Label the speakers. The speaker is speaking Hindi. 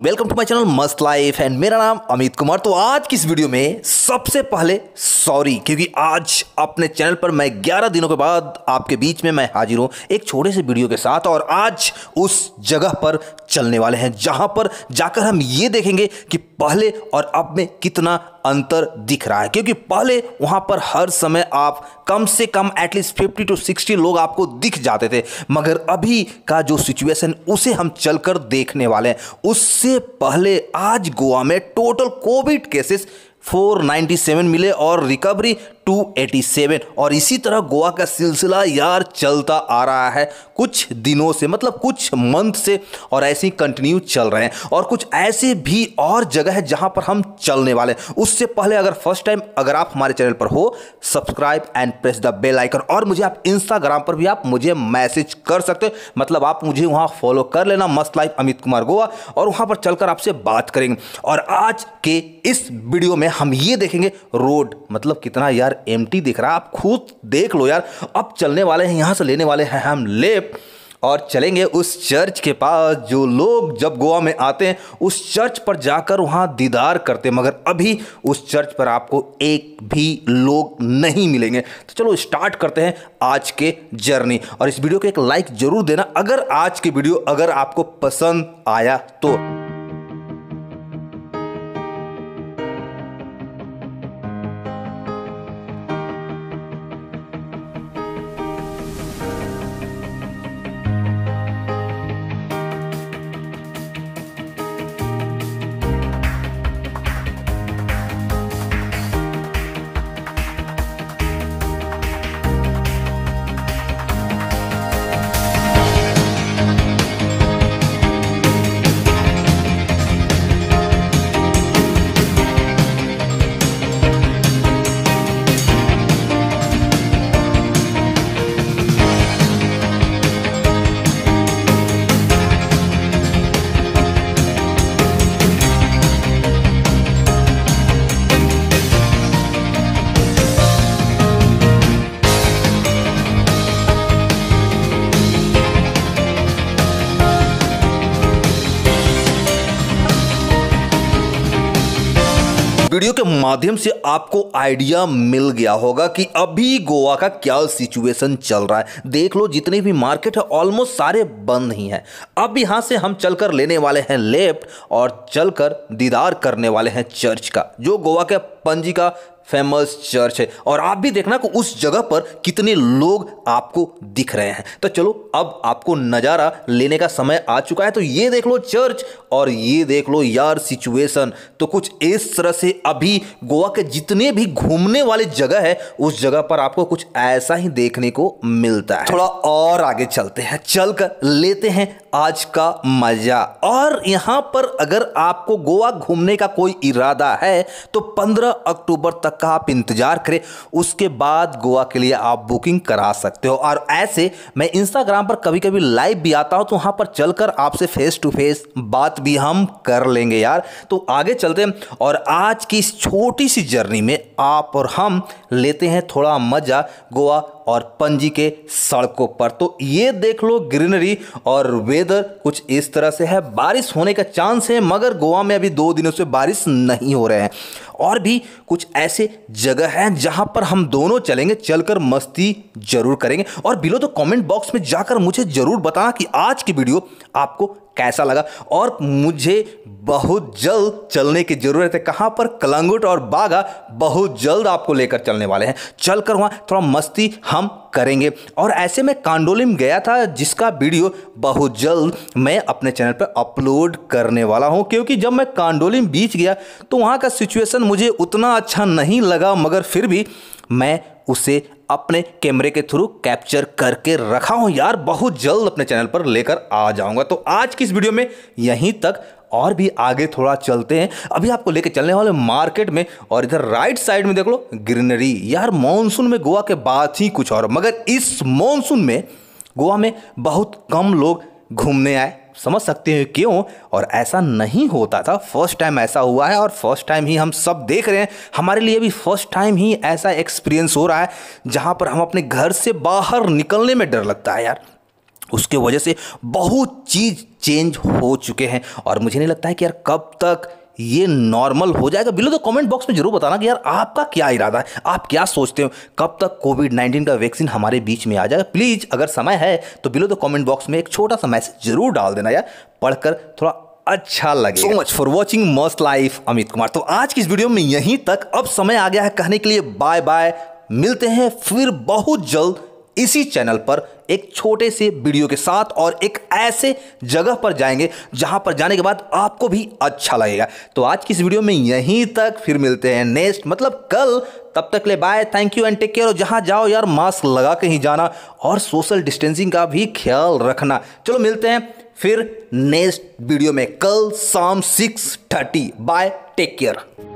Speaker 1: Welcome to my channel Mast life and मेरा नाम अमित कुमार। तो आज की इस वीडियो में सबसे पहले सॉरी, क्योंकि आज अपने चैनल पर मैं 11 दिनों के बाद आपके बीच में मैं हाजिर हूं एक छोटे से वीडियो के साथ। और आज उस जगह पर चलने वाले हैं जहां पर जाकर हम ये देखेंगे कि पहले और अब में कितना अंतर दिख रहा है। क्योंकि पहले वहां पर हर समय आप कम से कम एटलीस्ट 50 to 60 लोग आपको दिख जाते थे, मगर अभी का जो सिचुएशन उसे हम चलकर देखने वाले हैं। उससे पहले आज गोवा में टोटल कोविड केसेस 497 मिले और रिकवरी 287। और इसी तरह गोवा का सिलसिला यार चलता आ रहा है कुछ दिनों से, मतलब कुछ मंथ से, और ऐसे ही कंटिन्यू चल रहे हैं। और कुछ ऐसे भी और जगह है जहां पर हम चलने वाले हैं। उससे पहले अगर फर्स्ट टाइम अगर आप हमारे चैनल पर हो, subscribe and press the bell icon. और मुझे आप इंस्टाग्राम पर भी आप मुझे मैसेज कर सकते हो, मतलब आप मुझे वहां फॉलो कर लेना, मस्त लाइफ अमित कुमार गोवा, और वहां पर चलकर आपसे बात करेंगे। और आज के इस वीडियो में हम ये देखेंगे रोड, मतलब कितना यार एम्प्टी दिख रहा है, आप खुद देख लो यार। अब चलने वाले हैं, यहां से लेने वाले हैं हम लेफ्ट और चलेंगे उस चर्च के पास। जो लोग जब गोवा में आते हैं उस चर्च पर जाकर वहां दीदार करते हैं, मगर अभी उस चर्च पर आपको एक भी लोग नहीं मिलेंगे। तो चलो स्टार्ट करते हैं आज के जर्नी। और इस वीडियो को एक लाइक जरूर देना अगर आज के वीडियो अगर आपको पसंद आया तो। वीडियो के माध्यम से आपको आइडिया मिल गया होगा कि अभी गोवा का क्या सिचुएशन चल रहा है। देख लो जितने भी मार्केट है ऑलमोस्ट सारे बंद ही हैं। अब यहां से हम चलकर लेने वाले हैं लेफ्ट और चलकर दीदार करने वाले हैं चर्च का, जो गोवा के पणजी का फेमस चर्च है। और आप भी देखना कि उस जगह पर कितने लोग आपको दिख रहे हैं। तो चलो अब आपको नज़ारा लेने का समय आ चुका है। तो ये देख लो चर्च और ये देख लो यार सिचुएशन। तो कुछ इस तरह से अभी गोवा के जितने भी घूमने वाले जगह है उस जगह पर आपको कुछ ऐसा ही देखने को मिलता है। थोड़ा और आगे चलते हैं, चलकर लेते हैं आज का मजा। और यहां पर अगर आपको गोवा घूमने का कोई इरादा है तो 15 अक्टूबर तक का आप इंतजार करें, उसके बाद गोवा के लिए आप बुकिंग करा सकते हो। और ऐसे मैं इंस्टाग्राम पर कभी कभी लाइव भी आता हूं, तो वहां पर चलकर आपसे फेस टू फेस बात भी हम कर लेंगे यार। तो आगे चलते हैं और आज की इस छोटी सी जर्नी में आप और हम लेते हैं थोड़ा मजा गोवा और पणजी के सड़कों पर। तो ये देख लो ग्रीनरी और वेदर कुछ इस तरह से है। बारिश होने का चांस है, मगर गोवा में अभी 2 दिनों से बारिश नहीं हो रहे हैं। और भी कुछ ऐसे जगह हैं जहां पर हम दोनों चलेंगे, चलकर मस्ती जरूर करेंगे। और बिलो तो कमेंट बॉक्स में जाकर मुझे जरूर बताना कि आज की वीडियो आपको कैसा लगा। और मुझे बहुत जल्द चलने की जरूरत है। कहां पर? कलंगुट और बागा बहुत जल्द आपको लेकर चलने वाले हैं। चलकर वहां थोड़ा मस्ती हम करेंगे। और ऐसे में कांडोलिम गया था, जिसका वीडियो बहुत जल्द मैं अपने चैनल पर अपलोड करने वाला हूं। क्योंकि जब मैं कांडोलिम बीच गया तो वहां का सिचुएशन मुझे उतना अच्छा नहीं लगा, मगर फिर भी मैं उसे अपने कैमरे के थ्रू कैप्चर करके रखा हूं यार। बहुत जल्द अपने चैनल पर लेकर आ जाऊंगा। तो आज की इस वीडियो में यहीं तक, और भी आगे थोड़ा चलते हैं। अभी आपको लेके चलने वाले मार्केट में, और इधर राइट साइड में देख लो ग्रीनरी। यार मॉनसून में गोवा के बात ही कुछ और, मगर इस मॉनसून में गोवा में बहुत कम लोग घूमने आए। समझ सकते हैं क्यों, और ऐसा नहीं होता था। फर्स्ट टाइम ऐसा हुआ है और फर्स्ट टाइम ही हम सब देख रहे हैं। हमारे लिए भी फर्स्ट टाइम ही ऐसा एक्सपीरियंस हो रहा है जहां पर हम अपने घर से बाहर निकलने में डर लगता है यार। उसके वजह से बहुत चीज़ चेंज हो चुके हैं और मुझे नहीं लगता है कि यार कब तक ये नॉर्मल हो जाएगा। बिलो तो कमेंट बॉक्स में जरूर बताना कि यार आपका क्या इरादा है, आप क्या सोचते हो कब तक कोविड-19 का वैक्सीन हमारे बीच में आ जाएगा। प्लीज़ अगर समय है तो बिलो तो कमेंट बॉक्स में एक छोटा सा मैसेज जरूर डाल देना यार, पढ़कर थोड़ा अच्छा लगे। So much for watching Mast life Amit Kumar. तो आज की इस वीडियो में यहीं तक। अब समय आ गया है कहने के लिए बाय बाय। मिलते हैं फिर बहुत जल्द इसी चैनल पर एक छोटे से वीडियो के साथ और एक ऐसे जगह पर जाएंगे जहां पर जाने के बाद आपको भी अच्छा लगेगा। तो आज की इस वीडियो में यहीं तक, फिर मिलते हैं नेक्स्ट मतलब कल। तब तक ले bye, thank you and take care. और जहां जाओ यार मास्क लगा के ही जाना और सोशल डिस्टेंसिंग का भी ख्याल रखना। चलो मिलते हैं फिर नेक्स्ट वीडियो में कल शाम 6:30। Bye, take care.